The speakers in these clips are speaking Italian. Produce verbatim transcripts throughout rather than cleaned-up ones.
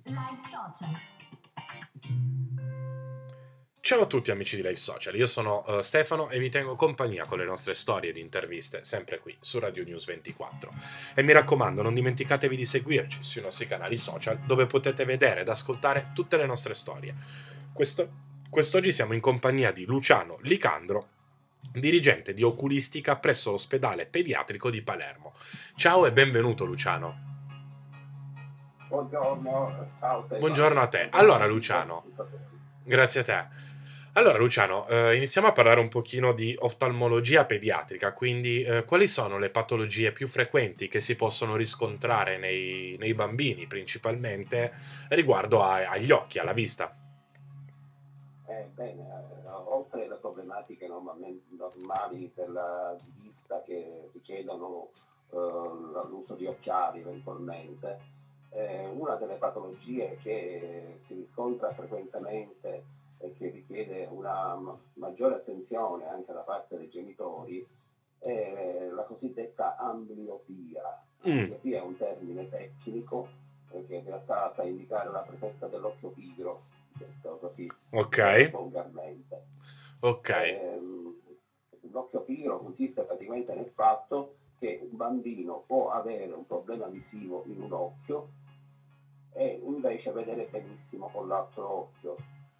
Live Social. Ciao a tutti amici di Live Social, io sono uh, Stefano e vi tengo compagnia con le nostre storie di interviste sempre qui su Radio News ventiquattro. E mi raccomando, non dimenticatevi di seguirci sui nostri canali social dove potete vedere ed ascoltare tutte le nostre storie. Questo, quest'oggi siamo in compagnia di Luciano Licandro, dirigente di oculistica presso l'ospedale pediatrico di Palermo. Ciao e benvenuto Luciano. Buongiorno, ciao Stefano. Buongiorno a te. Buongiorno Allora a tutti, Luciano, ascoltatori. grazie a te. Allora Luciano, eh, iniziamo a parlare un pochino di oftalmologia pediatrica, quindi eh, quali sono le patologie più frequenti che si possono riscontrare nei, nei bambini, principalmente riguardo a- agli occhi, alla vista? Eh, bene, eh, oltre alle problematiche normalmente normali per la vista che richiedono eh, l'uso di occhiali eventualmente, eh, una delle patologie che si riscontra frequentemente e che richiede una ma- maggiore attenzione anche da parte dei genitori è la cosiddetta ambliopia. Mm, Ambliopia è un termine tecnico eh, che in realtà sta a indicare la presenza dell'occhio pigro, detto così ok, eh, volgarmente. ok, Ehm, l'occhio pigro consiste praticamente nel fatto che un bambino può avere un problema visivo in un occhio e invece vedere benissimo con l'altro occhio.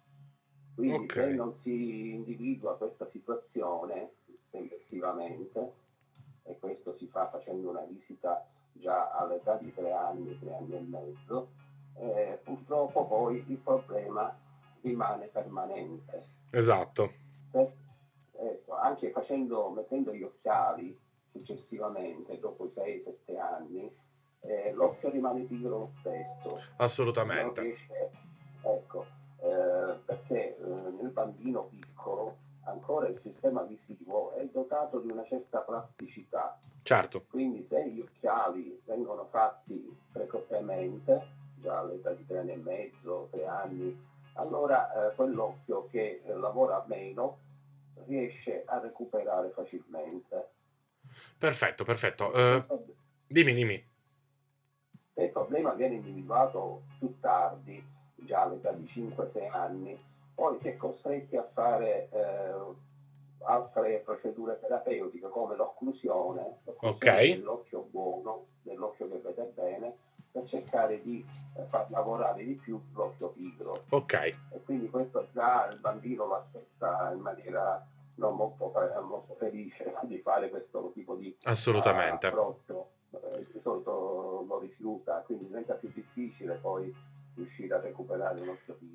Quindi se ok, non si individua questa situazione tempestivamente, e questo si fa facendo una visita già all'età di tre anni, tre anni e mezzo, eh, purtroppo poi il problema rimane permanente. esatto, Se- ecco, anche facendo, mettendo gli occhiali successivamente, dopo i sei sette anni, eh, l'occhio rimane pigro lo stesso, non assolutamente, riesce, ecco, eh, perché eh, nel bambino piccolo ancora il sistema visivo è dotato di una certa plasticità, certo, quindi se gli occhiali vengono fatti precocemente, già all'età di tre anni e mezzo, tre anni, allora eh, quell'occhio che eh, lavora meno riesce a recuperare facilmente. perfetto, perfetto. Se il Eh, prob- dimmi, dimmi. se il problema viene individuato più tardi, già all'età di cinque sei anni, poi si è costretti a fare eh, altre procedure terapeutiche come l'occlusione, Ok, l'occlusione dell'occhio buono, dell'occhio che vede bene, per cercare di eh, far lavorare di più l'occhio pigro. ok, E quindi questo già il bambino lo aspetta in maniera non molto, fe- molto felice di fare questo tipo di uh, assolutamente. approccio. Eh, di solito lo rifiuta, quindi diventa più difficile poi riuscire a recuperare un occhio pigro.